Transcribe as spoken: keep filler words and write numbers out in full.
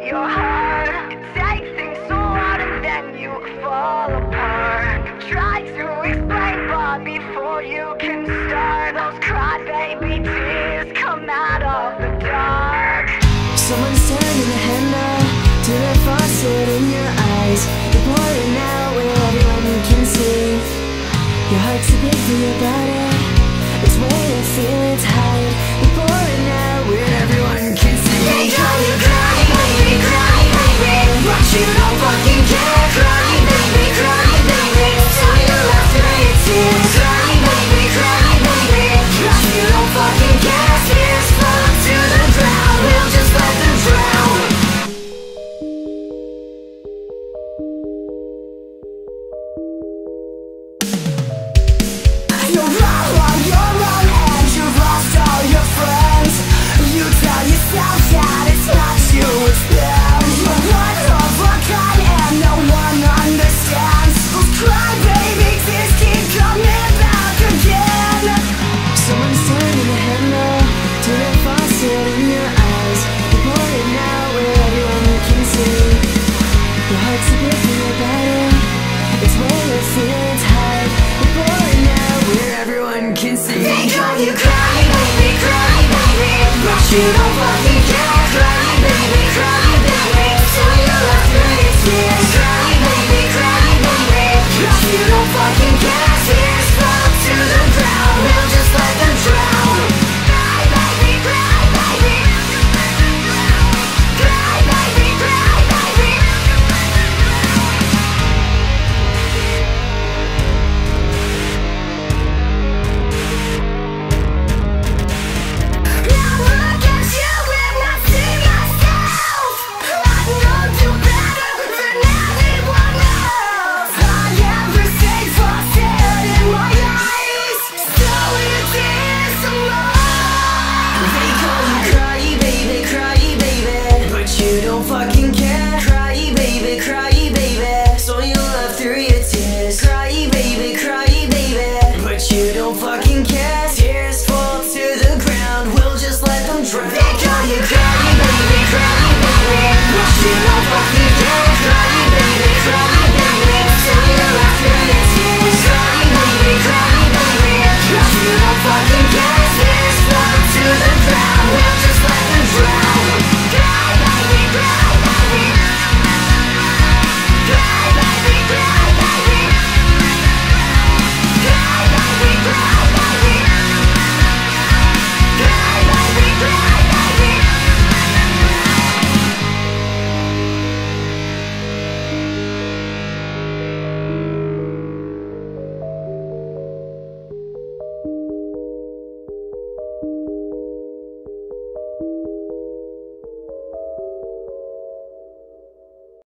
your heart. You take things so hard and then you fall apart. Try to explain, but before you can start, those crybaby tears come out of the dark. Someone's turning the handle to the faucet in your eyes. You're pouring out where everyone can see. Your heart's too big for your body. It's where you feel it's hide. You're pouring out where everyone can see. They call you cry, baby, cry, baby, but you don't fucking care. Cry, baby, cry, baby, till your last great tears. Cry, baby, cry, baby, but you don't fucking care. Tears fall to the ground, we'll just let them drown. You're wrong, you're wrong, and you've lost all your friends. You tell yourself that it's not you, it's them. You're one of a kind and no one understands. Those crybaby tears keep coming back again. Someone's turning the handle to the faucet in your eyes. You're pouring out where everyone can see. Your heart's a bit for your body. It's where your feelings hide. You're pouring out where everyone can see. They call you cry, baby, cry, baby, but you don't fucking care. Cry,